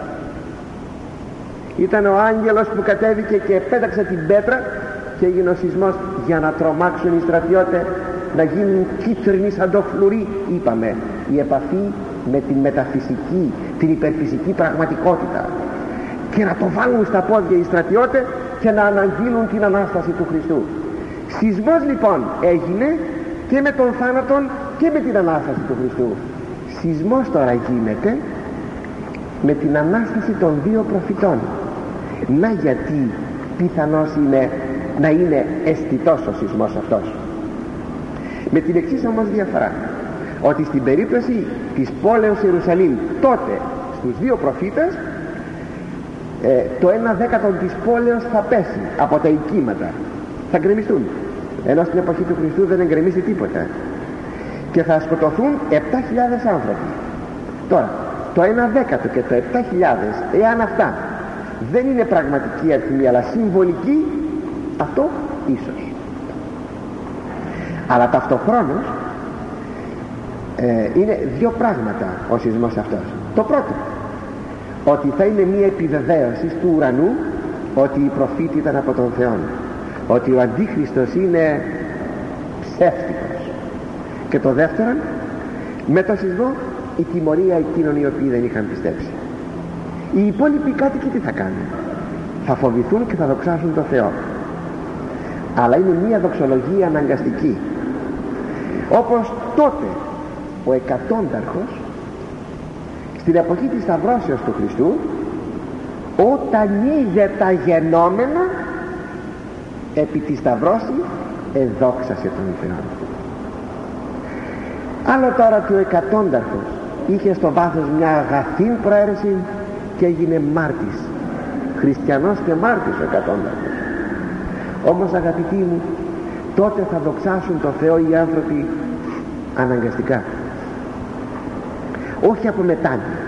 ήταν ο άγγελος που κατέβηκε και πέταξε την πέτρα και έγινε ο σεισμός για να τρομάξουν οι στρατιώτες, να γίνουν κίτρινοι σαν το φλουρί. Είπαμε, η επαφή με την μεταφυσική, την υπερφυσική πραγματικότητα, και να το βάλουν στα πόδια οι στρατιώτες και να αναγγείλουν την Ανάσταση του Χριστού. Σεισμός λοιπόν έγινε και με τον θάνατον και με την Ανάσταση του Χριστού. Σεισμός τώρα γίνεται με την Ανάσταση των δύο προφητών. Να γιατί πιθανώς είναι να είναι αισθητός ο σεισμός αυτός. Με την εξής όμως διαφορά, ότι στην περίπτωση της πόλεως Ιερουσαλήμ τότε στους δύο προφήτες, ε, το ένα δέκατο της πόλεως θα πέσει από τα οικήματα, θα γκρεμιστούν, ενώ στην εποχή του Χριστού δεν εγκρεμίσει τίποτα, και θα σκοτωθούν επτά χιλιάδες άνθρωποι. Τώρα το ένα δέκατο και το επτά χιλιάδες, εάν αυτά δεν είναι πραγματική αριθμή αλλά συμβολική, αυτό ίσως. Αλλά ταυτοχρόνως ε, είναι δύο πράγματα ο σεισμός αυτός. Το πρώτο, ότι θα είναι μια επιβεβαίωση του ουρανού ότι η προφήτη ήταν από τον Θεό, ότι ο Αντίχριστος είναι ψεύτικος. Και το δεύτερο, με το σεισμό η τιμωρία εκείνων οι οποίοι δεν είχαν πιστέψει. Οι υπόλοιποι κάτοικοι τι θα κάνουν? Θα φοβηθούν και θα δοξάσουν τον Θεό. Αλλά είναι μια δοξολογία αναγκαστική, όπως τότε ο εκατόνταρχος στην εποχή της Σταυρώσεως του Χριστού, όταν είδε τα γενόμενα επί τη Σταυρώση, εδόξασε τον Θεό. Άλλο τώρα που ο εκατόνταρχος είχε στο βάθος μια αγαθή προαίρεση και έγινε μάρτης, χριστιανός και μάρτης ο εκατόνταρχος. Όμως, αγαπητοί μου, τότε θα δοξάσουν τον Θεό οι άνθρωποι αναγκαστικά, όχι από μετάνοια.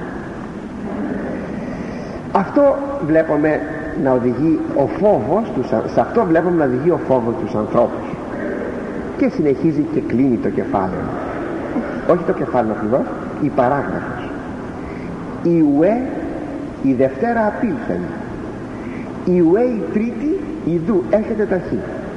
Αυτό βλέπουμε να οδηγεί ο φόβος τους, σε αυτό βλέπουμε να οδηγεί ο φόβος τους ανθρώπους. Και συνεχίζει και κλείνει το κεφάλαιο, όχι το κεφάλαιο ακριβώς, η παράγραφος. Η ουέ η Δευτέρα απήλθεν, η ουέ η Τρίτη ιδού έρχεται ταχύ.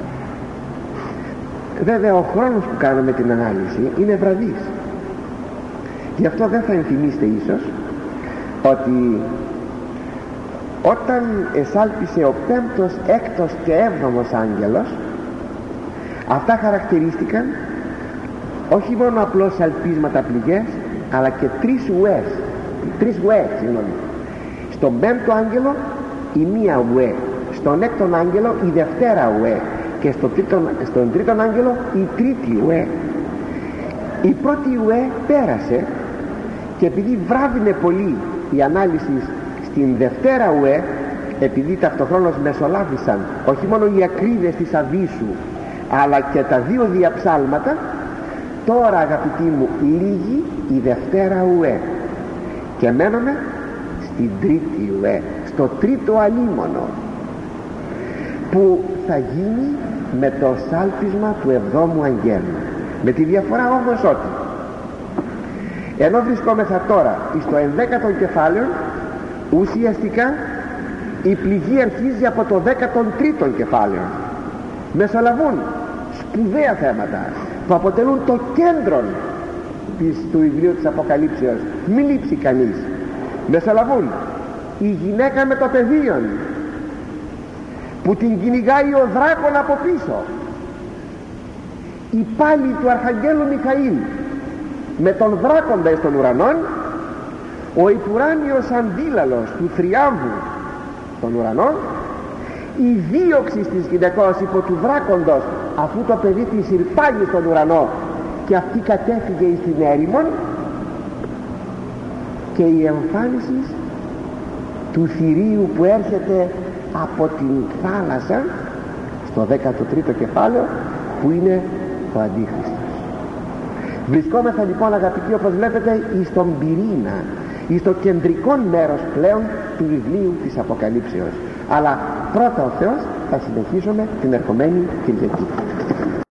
Βέβαια ο χρόνος που κάνουμε την ανάλυση είναι βραδύς, γι' αυτό δεν θα ενθυμίστε ίσως ότι όταν εσάλπισε ο πέμπτος, έκτος και έβδομος άγγελος, αυτά χαρακτηρίστηκαν όχι μόνο απλώς αλπίσματα πληγές, αλλά και τρεις ουές, τρεις ουές, συγγνώμη. Στον πέμπτο άγγελο η μία ουέ, στον έκτον άγγελο η δευτέρα ουέ και στο τρίτον, στον τρίτον άγγελο η τρίτη ουέ. Η πρώτη ουέ πέρασε, και επειδή βράδυνε πολύ η ανάλυση στην δευτέρα ουέ, επειδή ταυτοχρόνως μεσολάβησαν όχι μόνο οι ακρίδες της Αβίσου αλλά και τα δύο διαψάλματα, τώρα, αγαπητοί μου, λίγη η δευτέρα ουέ και μένουμε στην τρίτη ουέ, στο τρίτο αλίμονο, που θα γίνει με το σάλπισμα του εβδόμου αγγέλου, με τη διαφορά όμως ότι ενώ βρισκόμεθα τώρα στο ενδέκατο κεφάλαιο, ουσιαστικά η πληγή αρχίζει από το δέκατο τρίτο κεφάλαιο. Μεσολαβούν σπουδαία θέματα που αποτελούν το κέντρο της, του βιβλίου της Αποκαλύψεως, μην λείψει κανείς. Μεσολαβούν η γυναίκα με το παιδίον, που την κυνηγάει ο δράκων από πίσω, η πάλη του Αρχαγγέλου Μιχαήλ με τον δράκοντα εις των ουρανών, ο υπουράνιος αντίλαλος του θριάμβου των ουρανών, η δίωξη της γυναικός υπό του δράκοντος, αφού το παιδί της ηρπάγει στον ουρανό και αυτή κατέφυγε εις την έρημον, και η εμφάνιση του θηρίου που έρχεται από την θάλασσα στο δέκατο τρίτο κεφάλαιο, που είναι ο Αντίχριστος. Βρισκόμεθα λοιπόν, αγαπητοί, όπως βλέπετε, εις τον πυρήνα, εις το κεντρικό μέρος πλέον του βιβλίου της Αποκαλύψεως. Αλλά πρώτα ο Θεός θα συνεχίσουμε την ερχομένη Κυριακή.